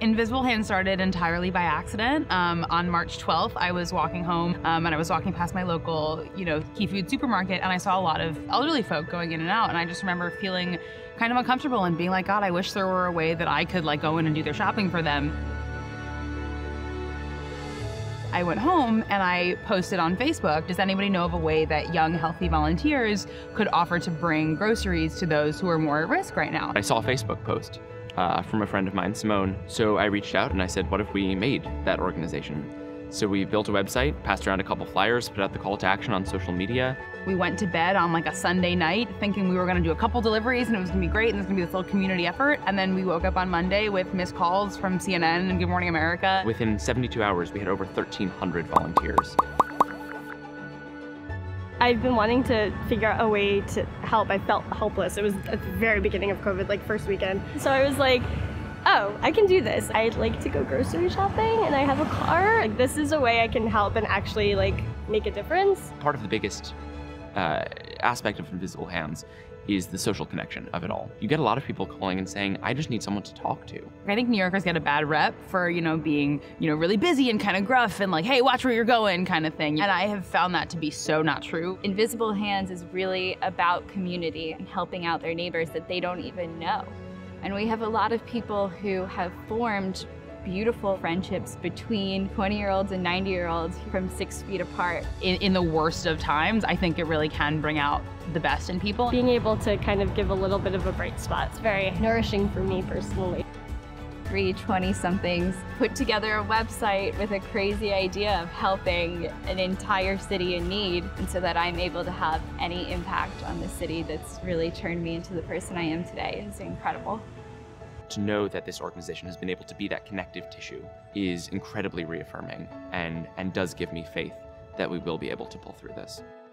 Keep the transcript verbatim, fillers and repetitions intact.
Invisible Hands started entirely by accident. Um, on March twelfth, I was walking home um, and I was walking past my local, you know, Key Food supermarket, and I saw a lot of elderly folk going in and out, and I just remember feeling kind of uncomfortable and being like, God, I wish there were a way that I could like go in and do their shopping for them. I went home and I posted on Facebook, does anybody know of a way that young, healthy volunteers could offer to bring groceries to those who are more at risk right now? I saw a Facebook post uh, from a friend of mine, Simone. So I reached out and I said, what if we made that organization? So we built a website, passed around a couple flyers, put out the call to action on social media. We went to bed on like a Sunday night thinking we were gonna do a couple deliveries and it was gonna be great and it was gonna be this little community effort. And then we woke up on Monday with missed calls from C N N and Good Morning America. Within seventy-two hours, we had over thirteen hundred volunteers. I've been wanting to figure out a way to help. I felt helpless. It was at the very beginning of COVID, like first weekend. So I was like, oh, I can do this. I like to go grocery shopping and I have a car. Like, this is a way I can help and actually like make a difference. Part of the biggest uh, aspect of Invisible Hands is the social connection of it all. You get a lot of people calling and saying, I just need someone to talk to. I think New Yorkers get a bad rep for, you know, being, you know, really busy and kind of gruff and like, hey, watch where you're going kind of thing. And I have found that to be so not true. Invisible Hands is really about community and helping out their neighbors that they don't even know. And we have a lot of people who have formed beautiful friendships between twenty-year-olds and ninety-year-olds from six feet apart. In, in the worst of times, I think it really can bring out the best in people. Being able to kind of give a little bit of a bright spot is very nourishing for me personally. Three twenty-somethings put together a website with a crazy idea of helping an entire city in need, and so that I'm able to have any impact on the city that's really turned me into the person I am today is incredible. To know that this organization has been able to be that connective tissue is incredibly reaffirming and, and does give me faith that we will be able to pull through this.